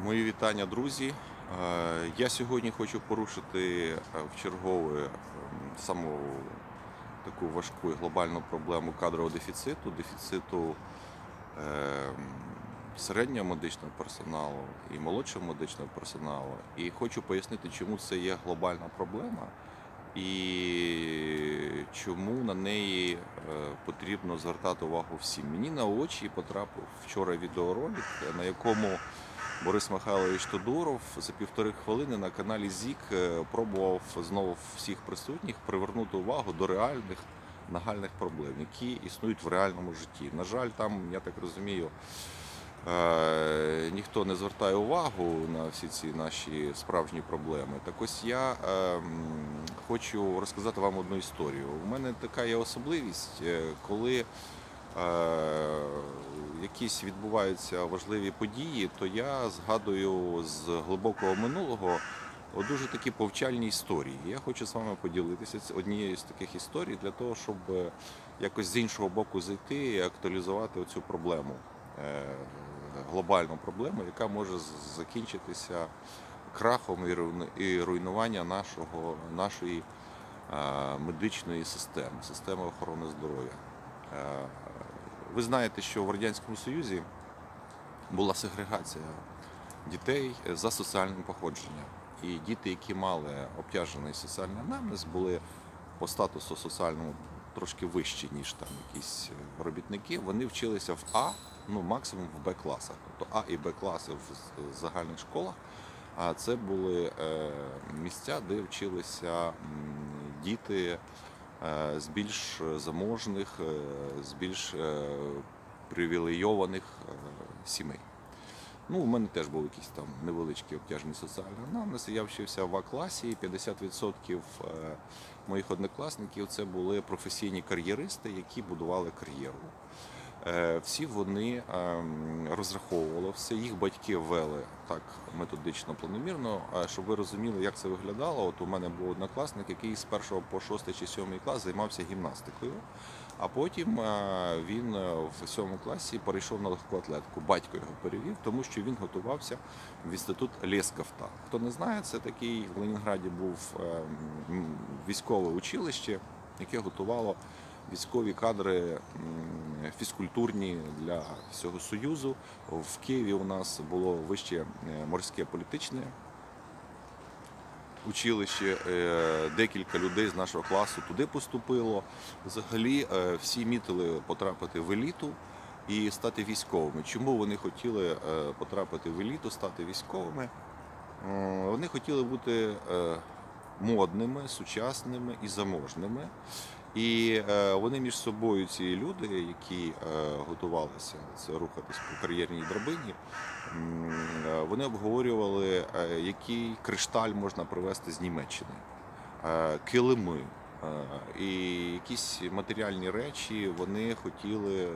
Мої вітання, друзі. Я сьогодні хочу порушити в чергове саму таку важку і глобальну проблему кадрового дефіциту ем, середнього медичного персоналу і молодшого медичного персоналу. І хочу пояснити, чому це є глобальна проблема і чому на неї потрібно звертати увагу всім. Мені на очі потрапив вчора відеоролик, на якому Борис Михайлович Тодуров за 1,5 хвилини на каналі ЗІК пробував знову всіх присутніх привернути увагу до реальних нагальних проблем, які існують в реальному житті. На жаль, там, я так розумію, ніхто не звертає увагу на всі ці наші справжні проблеми. Так ось я хочу розказати вам одну історію. У мене така є особливість, коли якісь відбуваються важливі події, то я згадую з глибокого минулого дуже такі повчальні історії. Я хочу з вами поділитися однією з таких історій для того, щоб якось з іншого боку зайти і актуалізувати оцю проблему, глобальну проблему, яка може закінчитися крахом і руйнуванням нашої медичної системи охорони здоров'я. Ви знаєте, що в Радянському Союзі була сегрегація дітей за соціальним походженням. І діти, які мали обтяжений соціальний анамнез, були по статусу соціальному трошки вищі, ніж там якісь робітники. Вони вчилися в А, максимум в Б-класах. Тобто А і Б-класи в загальних школах. А це були місця, де вчилися діти з більш заможних, з більш привілейованих сімей. У мене теж був якийсь там невеличкий обтяжений соціальний анамнез. Я вчився в А-класі, і 50% моїх однокласників це були професійні кар'єристи, які будували кар'єру. Всі вони розраховували все, їх батьки вели так методично, планомірно. Щоб ви розуміли, як це виглядало, от у мене був однокласник, який з 1 по 6 чи 7 клас займався гімнастикою, а потім він в 7 класі перейшов на легку атлетику. Батько його перевів, тому що він готувався в інститут Лєскафта. Хто не знає, це такий в Ленінграді був військове училище, яке готувало військові кадри фізкультурні для всього Союзу. В Києві у нас було вище морське політичне училище, декілька людей з нашого класу туди поступило. Взагалі всі мітили потрапити в еліту і стати військовими. Чому вони хотіли потрапити в еліту, стати військовими? Вони хотіли бути модними, сучасними і заможними. І вони між собою, ці люди, які готувалися рухатись по кар'єрній драбині, вони обговорювали, який кришталь можна привезти з Німеччини, килими і якісь матеріальні речі вони хотіли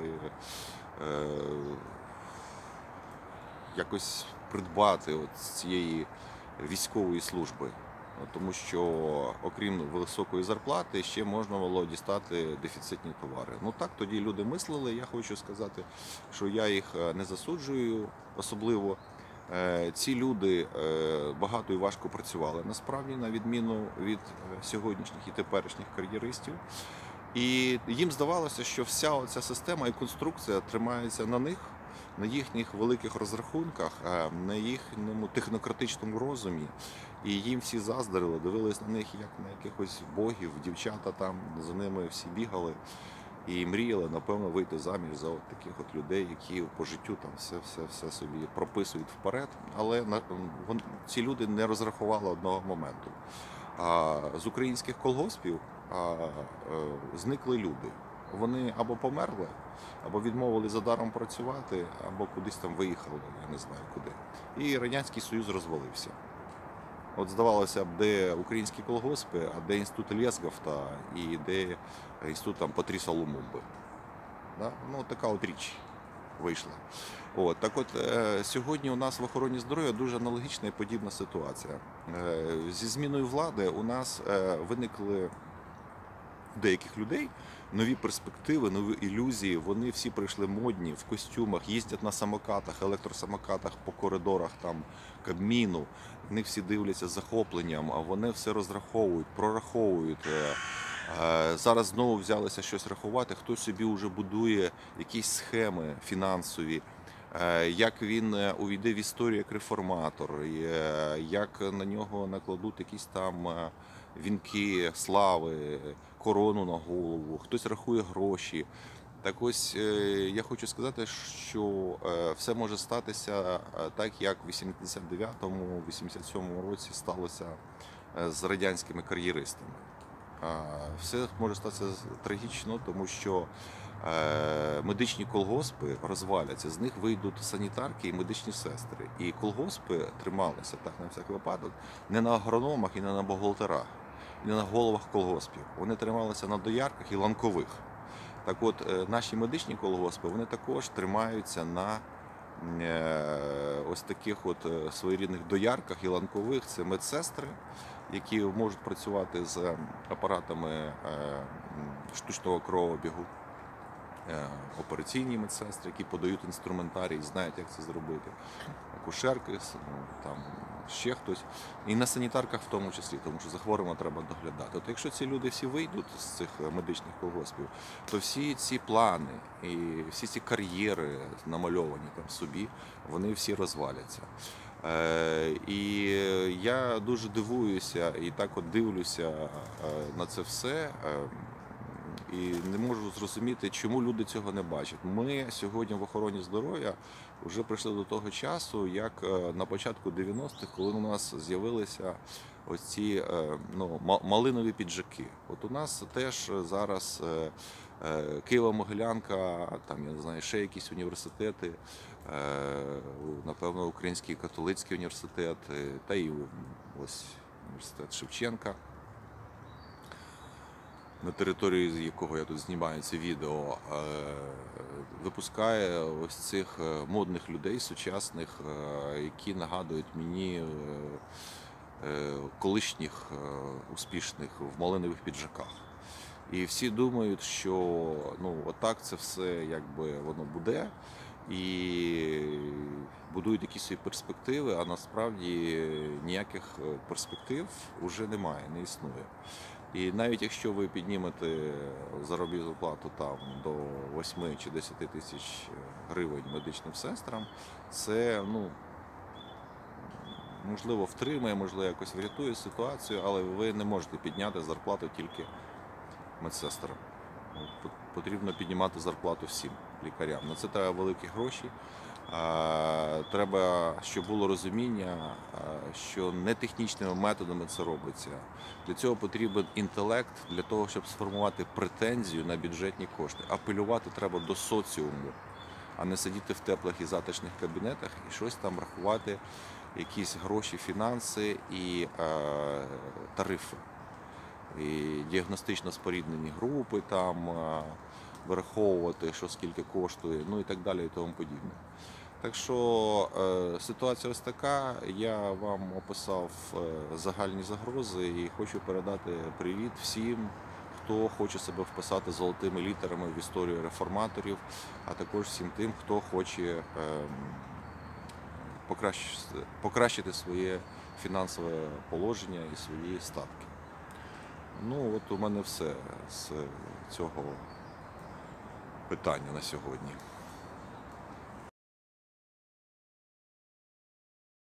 якось придбати от з цієї військової служби. Тому що, окрім високої зарплати, ще можна було дістати дефіцитні товари. Так тоді люди мислили. Я хочу сказати, що я їх не засуджую особливо. Ці люди багато і важко працювали, насправді, на відміну від сьогоднішніх і теперішніх кар'єристів. І їм здавалося, що вся оця система і конструкція тримається на них, на їхніх великих розрахунках, на їхньому технократичному розумі. І їм всі заздрили, дивились на них як на якихось богів, дівчата там за ними всі бігали і мріяли, напевно, вийти заміж за от таких от людей, які по життю там все собі прописують вперед. Але ці люди не розрахували одного моменту. З українських колгоспів зникли люди. Вони або померли, або відмовили задаром працювати, або кудись там виїхали, я не знаю куди. І Радянський Союз розвалився. От здавалося б, де українські колгоспи, а де інститут Лєскафта і де інститут там Патріса Лумумби. Да? Така от річ вийшла. Так от, сьогодні у нас в охороні здоров'я дуже аналогічна і подібна ситуація. Зі зміною влади у нас виникли деяких людей нові перспективи, нові ілюзії. Вони всі прийшли модні в костюмах, їздять на самокатах, електросамокатах по коридорах там Кабміну. Вони всі дивляться з захопленням, а вони все розраховують, прораховують. Зараз знову взялися щось рахувати. Хтось собі вже будує якісь схеми фінансові. Як він увійде в історію як реформатор, як на нього накладуть якісь там вінки слави, корону на голову, хтось рахує гроші. Так ось я хочу сказати, що все може статися так, як в 89-87 році сталося з радянськими кар'єристами. Все може статися трагічно, тому що медичні колгоспи розваляться, з них вийдуть санітарки і медичні сестри. І колгоспи трималися, так на всяк випадок, не на агрономах і не на бухгалтерах, не на головах колгоспів. Вони трималися на доярках і ланкових. Так от, наші медичні колгоспи, вони також тримаються на ось таких от своєрідних доярках і ланкових. Це медсестри, які можуть працювати з апаратами штучного кровообігу, операційні медсестри, які подають інструментарій, знають, як це зробити, акушерки, там ще хтось, і на санітарках в тому числі, тому що за хворими треба доглядати. От якщо ці люди всі вийдуть з цих медичних колгоспів, то всі ці плани і всі ці кар'єри, намальовані там собі, вони всі розваляться. І я дуже дивуюся і так от дивлюся на це все. І не можу зрозуміти, чому люди цього не бачать. Ми сьогодні в охороні здоров'я вже прийшли до того часу, як на початку 90-х, коли у нас з'явилися ось ці малинові піджаки. От у нас теж зараз Києво-Могилянка, там, я не знаю, ще якісь університети, напевно, Український католицький університет, та й ось університет Шевченка, на території з якого я тут знімаю це відео, випускає ось цих модних людей, сучасних, які нагадують мені колишніх успішних в малинових піджаках. І всі думають, що отак це все якби воно буде, і будують якісь свої перспективи, а насправді ніяких перспектив вже немає, не існує. І навіть якщо ви піднімете заробітну плату там до 8 чи 10 тисяч гривень медичним сестрам, це, можливо, втримає, можливо, якось врятує ситуацію, але ви не можете підняти зарплату тільки медсестрам. Потрібно піднімати зарплату всім лікарям. На це треба великі гроші. Треба, щоб було розуміння, що не технічними методами це робиться. Для цього потрібен інтелект, для того, щоб сформувати претензію на бюджетні кошти. Апелювати треба до соціуму, а не сидіти в теплих і затишних кабінетах і щось там рахувати, якісь гроші, фінанси і тарифи. І діагностично споріднені групи, там, вираховувати, що скільки коштує, і так далі і тому подібне. Так що ситуація ось така, я вам описав загальні загрози і хочу передати привіт всім, хто хоче себе вписати золотими літерами в історію реформаторів, а також всім тим, хто хоче покращити своє фінансове положення і свої статки. От у мене все з цього питання на сьогодні.